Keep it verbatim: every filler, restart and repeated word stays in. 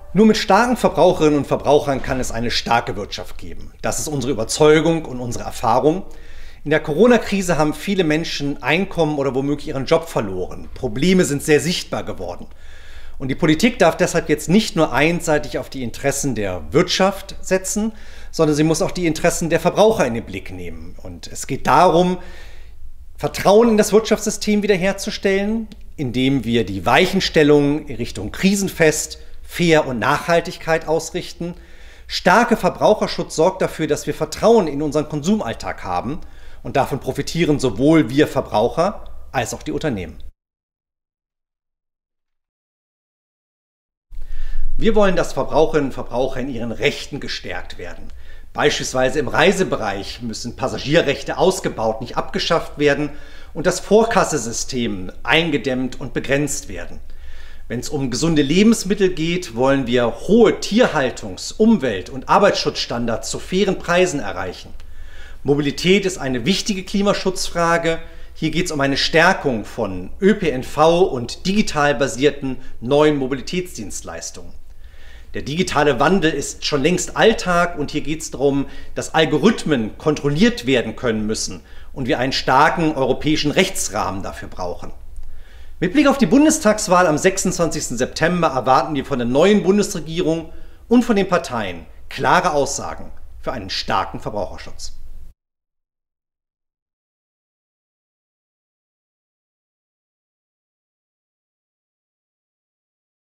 Nur mit starken Verbraucherinnen und Verbrauchern kann es eine starke Wirtschaft geben. Das ist unsere Überzeugung und unsere Erfahrung. In der Corona-Krise haben viele Menschen Einkommen oder womöglich ihren Job verloren. Probleme sind sehr sichtbar geworden. Und die Politik darf deshalb jetzt nicht nur einseitig auf die Interessen der Wirtschaft setzen, sondern sie muss auch die Interessen der Verbraucher in den Blick nehmen. Und es geht darum, Vertrauen in das Wirtschaftssystem wiederherzustellen, indem wir die Weichenstellungen in Richtung krisenfest, fair und Nachhaltigkeit ausrichten. Starke Verbraucherschutz sorgt dafür, dass wir Vertrauen in unseren Konsumalltag haben, und davon profitieren sowohl wir Verbraucher als auch die Unternehmen. Wir wollen, dass Verbraucherinnen und Verbraucher in ihren Rechten gestärkt werden. Beispielsweise im Reisebereich müssen Passagierrechte ausgebaut, nicht abgeschafft werden und das Vorkassesystem eingedämmt und begrenzt werden. Wenn es um gesunde Lebensmittel geht, wollen wir hohe Tierhaltungs-, Umwelt- und Arbeitsschutzstandards zu fairen Preisen erreichen. Mobilität ist eine wichtige Klimaschutzfrage. Hier geht es um eine Stärkung von Ö P N V und digital basierten neuen Mobilitätsdienstleistungen. Der digitale Wandel ist schon längst Alltag und hier geht es darum, dass Algorithmen kontrolliert werden können müssen und wir einen starken europäischen Rechtsrahmen dafür brauchen. Mit Blick auf die Bundestagswahl am sechsundzwanzigsten September erwarten wir von der neuen Bundesregierung und von den Parteien klare Aussagen für einen starken Verbraucherschutz.